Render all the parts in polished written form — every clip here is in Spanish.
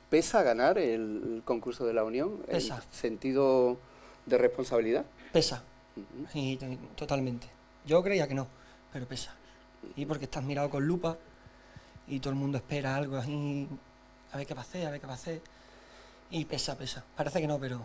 ¿Pesa ganar el concurso de la Unión? ¿El Pesa, sentido de responsabilidad? pesa, Ujú. y totalmente. Yo creía que no, pero pesa. Y porque estás mirado con lupa y todo el mundo espera algo así, a ver qué va a hacer, a ver qué va a hacer. Y pesa, pesa. Parece que no, pero...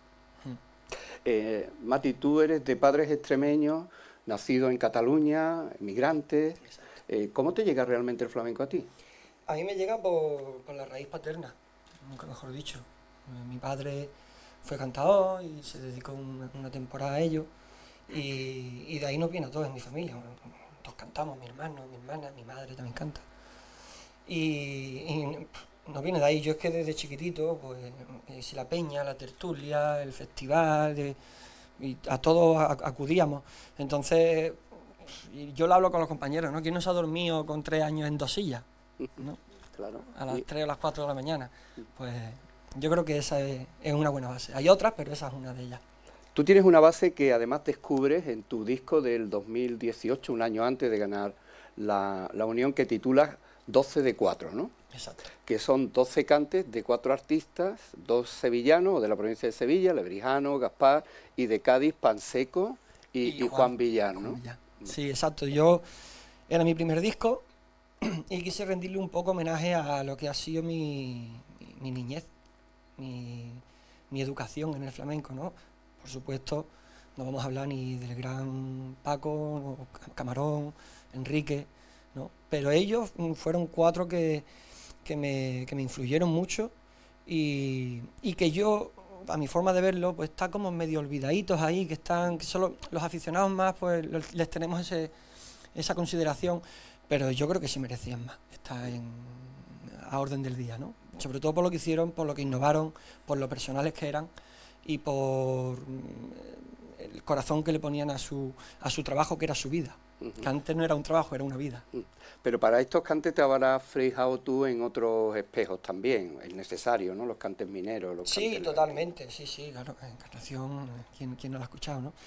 Mati, tú eres de padres extremeños, nacido en Cataluña, emigrante. Exacto. ¿Cómo te llega realmente el flamenco a ti? A mí me llega por la raíz paterna, nunca mejor dicho. Mi padre fue cantador y se dedicó una temporada a ello. Y de ahí nos viene a todos en mi familia. Todos cantamos, mi hermano, mi hermana, mi madre también canta. Y nos viene de ahí. Yo es que desde chiquitito, pues, si la peña, la tertulia, el festival, y a todos acudíamos. Entonces, y yo lo hablo con los compañeros, ¿no? ¿Quién no se ha dormido con 3 años en 2 sillas? ¿No? Claro. A las 3 o las 4 de la mañana. Pues yo creo que esa es una buena base. Hay otras, pero esa es una de ellas. Tú tienes una base que además descubres en tu disco del 2018, un año antes de ganar la Unión, que titulas 12 de 4, ¿no? Exacto. Que son 12 cantes de 4 artistas, 2 sevillanos, de la provincia de Sevilla, Lebrijano, Gaspar, y de Cádiz, Panseco Y y Juan Villar, ¿no? Villán. Sí, exacto. Yo era mi primer disco y quise rendirle un poco homenaje a lo que ha sido mi niñez, mi, mi educación en el flamenco, ¿no? Por supuesto, no vamos a hablar ni del gran Paco, no, Camarón, Enrique, ¿no? Pero ellos fueron 4 que me influyeron mucho y que yo, a mi forma de verlo, pues está como medio olvidaditos ahí, que solo los aficionados más, pues les tenemos esa consideración, pero yo creo que sí merecían más estar a orden del día, ¿no? Sobre todo por lo que hicieron, por lo que innovaron, por lo personales que eran y por el corazón que le ponían a su trabajo, que era su vida. Que antes no era un trabajo, era una vida. Pero para estos cantes te habrás fijado tú en otros espejos también, es necesario, ¿no? Los cantes mineros, los Sí, cantes... totalmente, sí, claro, Encarnación, ¿quién no la ha escuchado, no?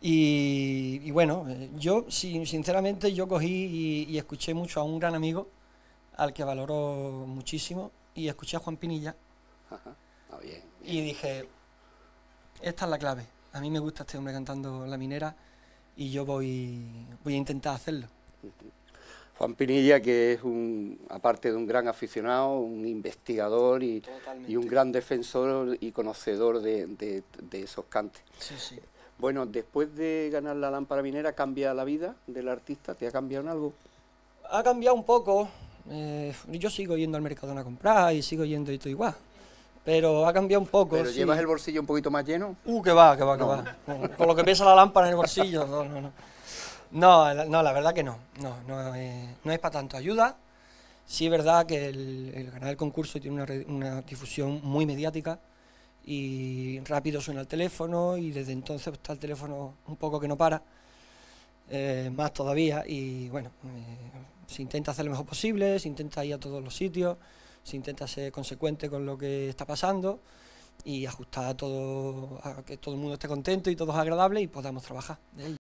Y bueno, yo sinceramente yo cogí y escuché mucho a un gran amigo, al que valoro muchísimo, y escuché a Juan Pinilla, Ajá. Ah, bien, bien. y dije, esta es la clave, a mí me gusta este hombre cantando La Minera, y yo voy a intentar hacerlo. Juan Pinilla, que es aparte de un gran aficionado, un investigador y un Totalmente. gran defensor y conocedor de esos cantes. Sí, sí. Bueno, después de ganar la lámpara minera, ¿cambia la vida del artista? ¿Te ha cambiado en algo? Ha cambiado un poco, yo sigo yendo al Mercadona a comprar y sigo yendo y todo igual, pero ha cambiado un poco, ¿Pero llevas sí. el bolsillo un poquito más lleno? Que va, que va, que No, va. ¿no? Con lo que pesa la lámpara en el bolsillo, no, no, no. No, no, la verdad que no. No es para tanto. Ayuda. Sí es verdad que el ganar el concurso tiene una difusión muy mediática y rápido suena el teléfono y desde entonces está el teléfono un poco que no para, más todavía y bueno, se intenta hacer lo mejor posible, se intenta ir a todos los sitios, se intenta ser consecuente con lo que está pasando y ajustar a todo, a que todo el mundo esté contento y todo es agradable y podamos trabajar de ello.